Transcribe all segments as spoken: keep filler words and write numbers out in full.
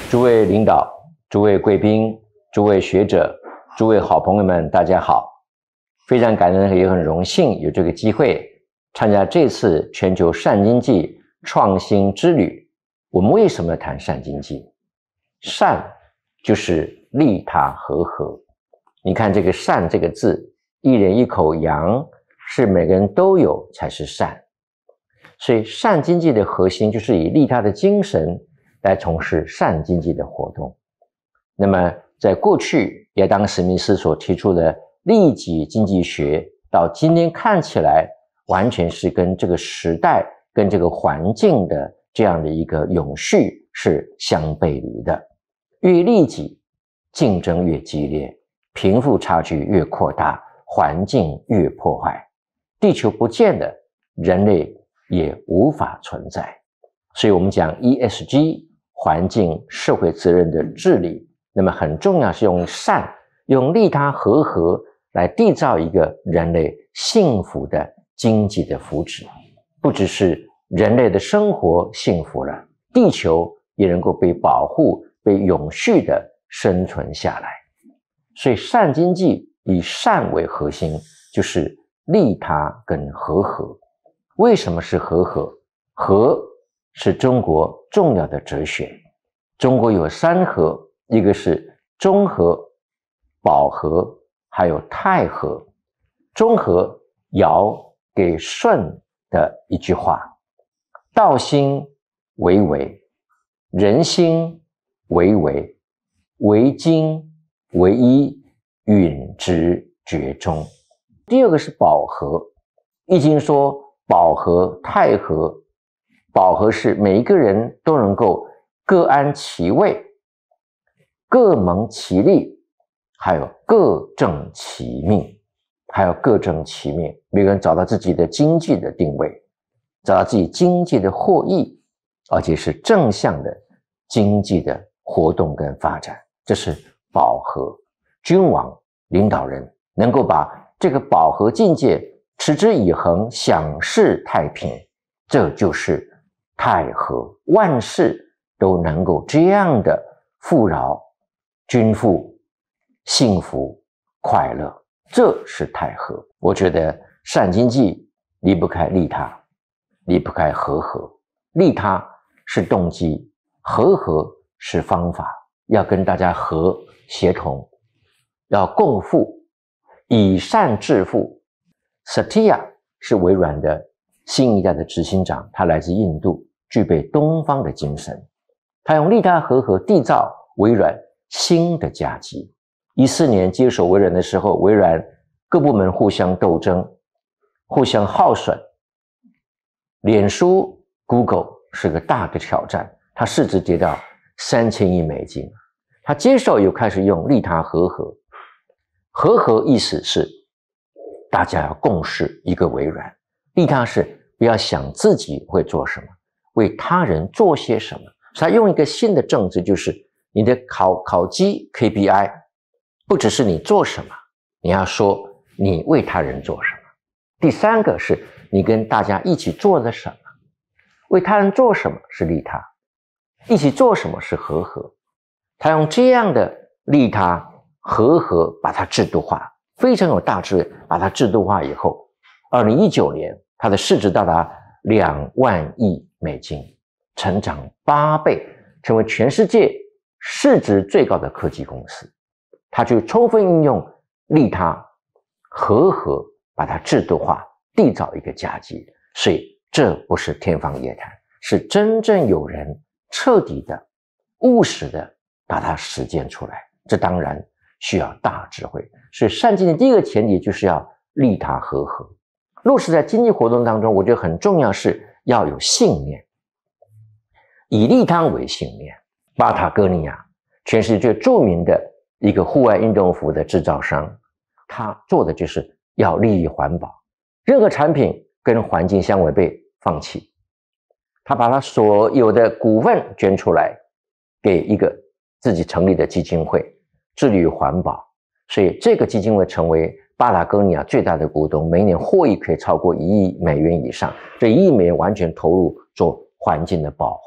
诸位领导、诸位贵宾、诸位学者、诸位好朋友们，大家好！非常感恩，也很荣幸有这个机会参加这次全球善经济创新之旅。我们为什么要谈善经济？善就是利他和合。你看这个善这个字，一人一口羊，是每个人都有才是善。所以善经济的核心就是以利他的精神来从事善经济的活动。那么在过去亚当·史密斯所提出的利己经济学，到今天看起来完全是跟这个时代跟这个环境的这样的一个永续是相背离的。越利己，竞争越激烈，贫富差距越扩大，环境越破坏，地球不见了，人类也无法存在。所以我们讲 E S G 环境社会责任的治理，那么很重要是用善，用利他和合来缔造一个人类幸福的经济的福祉。不只是人类的生活幸福了，地球也能够被保护，被永续的生存下来。所以善经济以善为核心，就是利他跟和合。为什么是和合？和是中国重要的哲学。中国有三和，一个是中和、保和，还有泰和。中和尧给舜的一句话：道心为为，人心为为，为精为一，允之厥中。第二个是保和。易经说保和泰和，保和是每一个人都能够各安其位，各蒙其利，还有各正其命，还有各正其命，每个人找到自己的经济的定位，找到自己经济的获益，而且是正向的经济的活动跟发展，这是保和。君王领导人能够把这个保和境界持之以恒，享世太平，这就是泰和。万事都能够这样的富饶、均富、幸福、快乐，这是泰和。我觉得善经济离不开利他，离不开和合。利他是动机，和合是方法，要跟大家和协同，要共富，以善致富。Satya 是微软的新一代的执行长，他来自印度，具备东方的精神。他用利他和合缔造微软新的佳绩。一四年接手微软的时候，微软各部门互相斗争，互相耗损。脸书、Google 是个大的挑战，它市值跌到三千亿美金。他接手又开始用利他和合。和合意思是大家要共事一个微软，利他是不要想自己会做什么，为他人做些什么。所以他用一个新的政治，就是你的考考绩 K P I 不只是你做什么，你要说你为他人做什么。第三个是你跟大家一起做了什么，为他人做什么是利他，一起做什么是和合。他用这样的利他和合把它制度化，非常有大智慧。把它制度化以后，二零一九年它的市值到达两万亿美金，成长八倍，成为全世界市值最高的科技公司。它就充分应用利他和合，把它制度化，缔造一个佳绩。所以这不是天方夜谭，是真正有人彻底的、务实的把它实践出来。这当然需要大智慧。所以善经济第一个前提就是要利他和合。落实在经济活动当中，我觉得很重要是要有信念，以利他为信念。巴塔哥尼亚全世界最著名的一个户外运动服的制造商，他做的就是要利益环保，任何产品跟环境相违背放弃。他把他所有的股份捐出来给一个自己成立的基金会，致力于环保。所以这个基金会成为巴塔哥尼亚最大的股东，每年获益可以超过一亿美元以上。这一亿美元完全投入做环境的保护。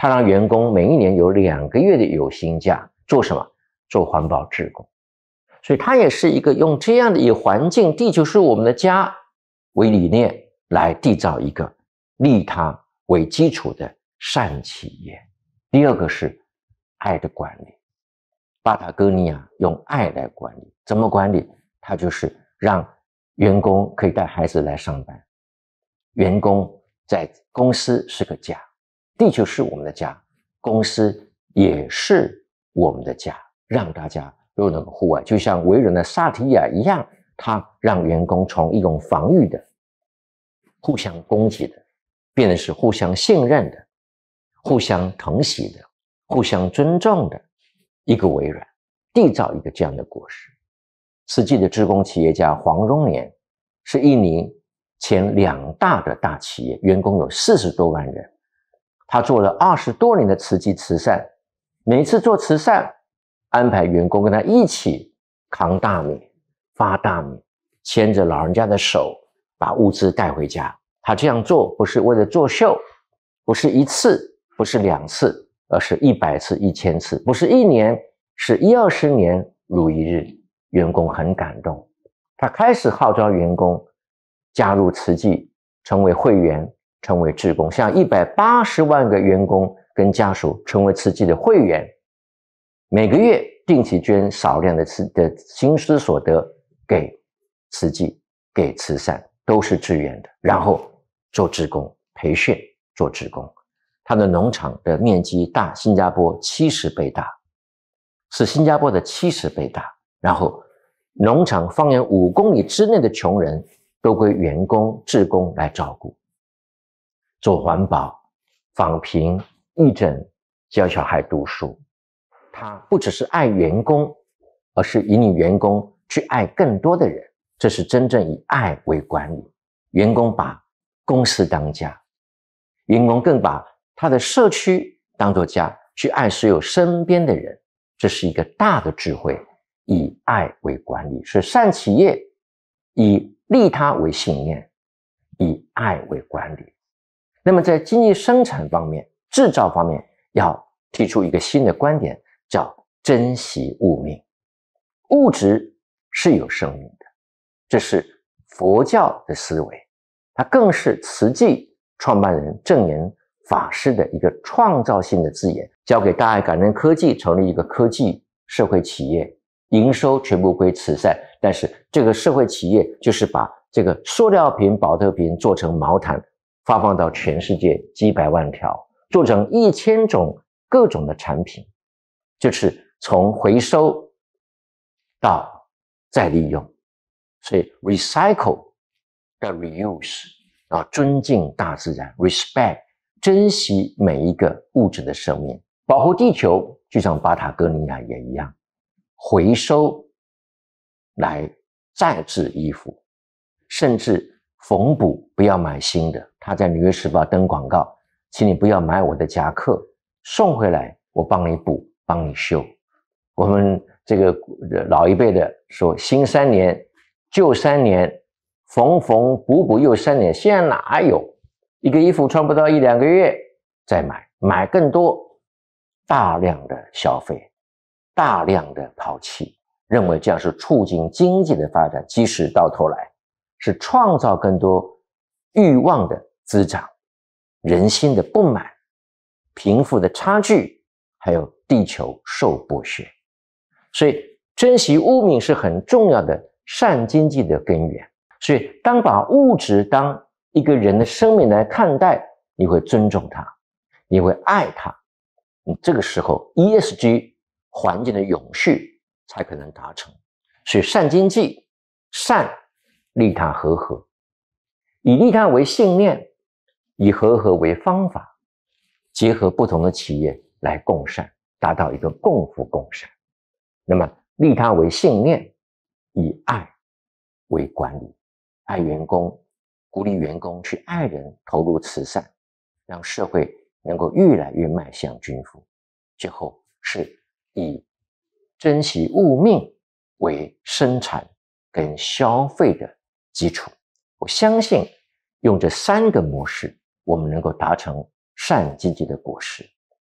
他让员工每一年有两个月的有薪假，做什么？做环保志工。所以他也是一个用这样的一个环境，地球是我们的家为理念来缔造一个利他为基础的善企业。第二个是爱的管理。巴塔哥尼亚用爱来管理，怎么管理？他就是让员工可以带孩子来上班，员工在公司是个家，地球是我们的家，公司也是我们的家，让大家都能够户外，就像微软的萨提亚一样，他让员工从一种防御的、互相攻击的，变得是互相信任的、互相疼惜的、互相尊重的一个微软，缔造一个这样的果实。慈济的志工企业家黄荣年是印尼前两大的大企业，员工有四十多万人，他做了二十多年的慈济慈善，每一次做慈善，安排员工跟他一起扛大米、发大米，牵着老人家的手，把物资带回家。他这样做不是为了作秀，不是一次，不是两次，而是一百次、一千次，不是一年，是一二十年如一日。员工很感动，他开始号召员工加入慈济，成为会员，成为志工，像一百八十万个员工跟家属成为慈济的会员，每个月定期捐少量的慈的薪资所得给慈济，给慈善，都是志愿的，然后做志工培训，做志工。他的农场的面积大新加坡七十倍大，是新加坡的七十倍大，然后农场方圆五公里之内的穷人都归员工志工来照顾，做环保、访贫、义诊、教小孩读书。他不只是爱员工，而是引领员工去爱更多的人，这是真正以爱为管理。员工把公司当家，员工更把他的社区当作家，去爱所有身边的人，这是一个大的智慧，以爱为管理，是善企业以利他为信念，以爱为管理。那么在经济生产方面、制造方面，要提出一个新的观点，叫珍惜物命。物质是有生命的，这是佛教的思维，它更是慈济创办人证严法师的一个创造性的字眼，交给大爱感恩科技成立一个科技社会企业，营收全部归慈善，但是这个社会企业就是把这个塑料瓶、保特瓶做成毛毯，发放到全世界几百万条，做成一千种各种的产品，就是从回收到再利用。所以 recycle 的 reuse 啊，尊敬大自然 respect 珍惜每一个物质的生命，保护地球，就像巴塔哥尼亚也一样，回收来再制衣服，甚至缝补不要买新的。他在《纽约时报》登广告，请你不要买我的夹克，送回来我帮你补，帮你修。我们这个老一辈的说，新三年旧三年，缝缝补补又三年，现在哪有？一个衣服穿不到一两个月再买，买更多，大量的消费，大量的抛弃，认为这样是促进经济的发展，即使到头来是创造更多欲望的滋长，人心的不满，贫富的差距，还有地球受剥削。所以珍惜物命是很重要的善经济的根源。所以当把物质当一个人的生命来看待，你会尊重它，你会爱它，你这个时候 E S G 环境的永续才可能达成。所以善经济，善利他和合，以利他为信念，以和合为方法，结合不同的企业来共善，达到一个共福共善。那么利他为信念，以爱为管理，爱员工，鼓励员工去爱人，投入慈善，让社会能够越来越迈向均富。最后是以珍惜物命为生产跟消费的基础。我相信用这三个模式，我们能够达成善经济的果实。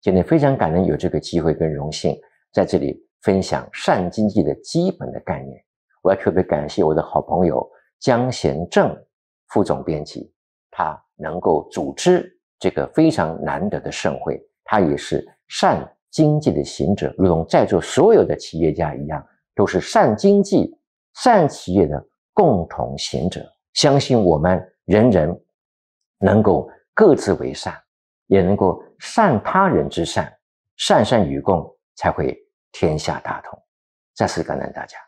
今天非常感恩有这个机会跟荣幸在这里分享善经济的基本的概念。我要特别感谢我的好朋友江贤正副总编辑，他能够组织这个非常难得的盛会，他也是善经济的行者，如同在座所有的企业家一样，都是善经济、善企业的共同行者。相信我们人人能够各自为善，也能够善他人之善，善善与共，才会天下大同。再次感恩大家。